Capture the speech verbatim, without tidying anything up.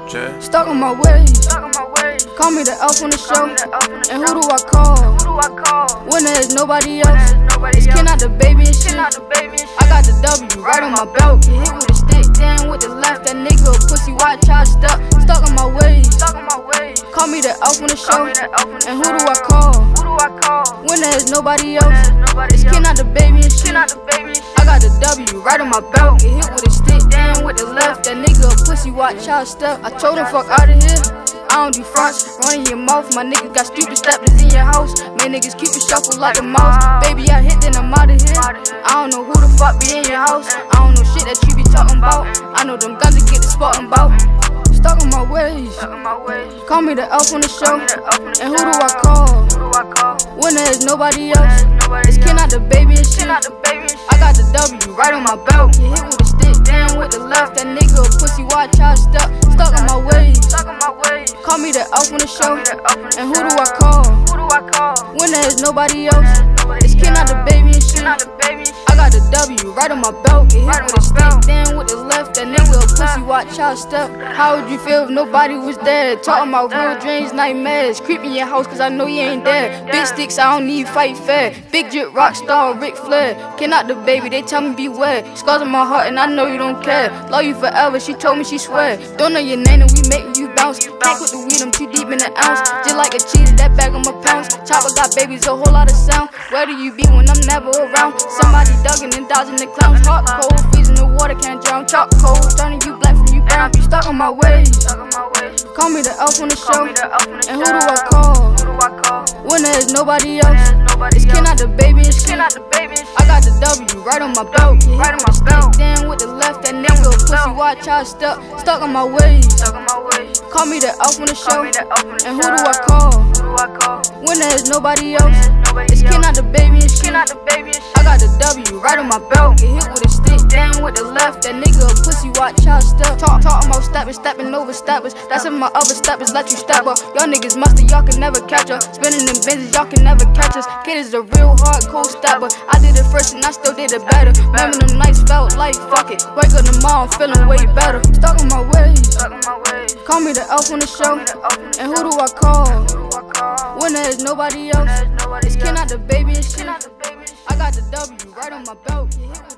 Yeah. Stuck on my ways. Call me the elf on the show. And who do I call? When there's nobody else. It's Ken out the baby and shit. I got the W right on my belt. Get hit with a stick, then with the left. That nigga a pussy, watch how I stuck. Stuck on my ways. Call me the elf on the show. And who do I call? When there's nobody else. It's Ken out the baby and shit. I got the W right on my belt. Get hit with a stick, then with the left. That nigga a pussy, watch how I stuck. I told him fuck out of here. I don't do fronts, running your mouth. My niggas got stupid steppers in your house. Man, niggas keep it shuffled like a mouse. Baby, I hit, then I'm out of here. I don't know who the fuck be in your house. I don't know shit that you be talking about. I know them guns to get the spotting about. Stuck on my ways. Call me the elf on the show. And who do I call? When there's nobody else. It's Ken out the baby and shit. I got the W right on my belt. Get hit with a stick, then with the left. That nigga a pussy, watch how I stuck. Stuck on my ways. Call me the elf on the show. And who do I call? When there's nobody else. It's Ken out the baby and shit. I got the W right on my belt. Get hit with a stick, then with the left. That nigga a pussy, watch how I stuck. How would you feel if nobody was there? Talking about real dreams, nightmares. Creep in your house cause I know you ain't there. Big sticks, I don't need fight fair. Big drip, rock star, Ric Flair. Ken out the baby, they tell me beware. Scars on my heart and I know you don't care. Love you forever, she told me she swear. Don't know your name and we make you bounce. Can't with the weed, I'm too deep in the ounce. Just like a cheetah, that bag on my pounds. Chopper got babies, a whole lot of sound. Where do you be when I'm never around? Somebody dugging and dodging the clowns. Hot, cold, freezing the water, can't drown. Chop cold, turning you black from you brown. Be stuck on my ways. Call me the elf on the show. And who do I call? When there's nobody else. It's Ken out the baby and shit. I got the W right on my belt. Get hit with a stick, then with the left. That nigga a pussy, watch how I stuck. Stuck on my ways. Call me the elf on the show. And who do I call? When there's nobody else. It's Ken out the baby and shit. I got the W right on my belt. Get hit with a stick, then with the left. That nigga a pussy, watch how I stuck. Talk, talking about stepping, stepping over steppers. That's if my other steppers let you step up. Y'all niggas mustard, y'all can never catch us. Spinning them Benzes, y'all can never catch us. Kid is a real hardcore stepper. I did it first and I still did it better. Remember them nights felt like fuck it. Wake up tomorrow, I'm feeling way better. Stuck on my ways. Call me the elf on the show. And who do I call? When there's nobody else. It's Ken out the baby and shit. I got the W right on my belt.